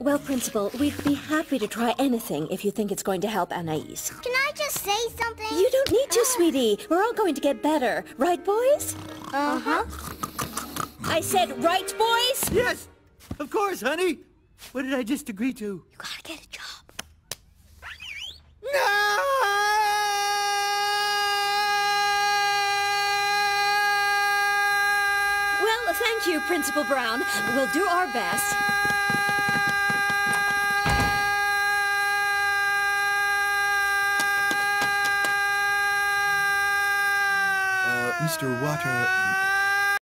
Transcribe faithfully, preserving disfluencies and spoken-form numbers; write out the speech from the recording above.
Well, Principal, we'd be happy to try anything if you think it's going to help Anais. Can I just say something? You don't need to, sweetie. We're all going to get better. Right, boys? Uh-huh. I said right, boys? Yes, of course, honey. What did I just agree to? You gotta get a job. No! Well, thank you, Principal Brown. We'll do our best. Uh, Mister Water...